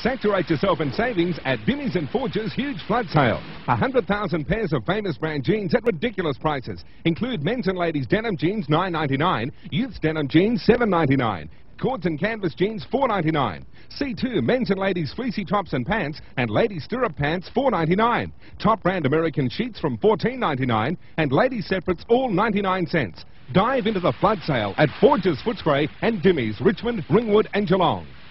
Saturate yourself in savings at Dimmeys and Forge's huge flood sale. 100,000 pairs of famous brand jeans at ridiculous prices. Include men's and ladies' denim jeans $9.99, youth's denim jeans $7.99. Cords and canvas jeans $4.99. C2 men's and ladies' fleecy tops and pants and ladies' stirrup pants $4.99. Top brand American sheets from $14.99 and ladies' separates all 99 cents. Dive into the flood sale at Forge's Footscray and Dimmeys, Richmond, Ringwood and Geelong.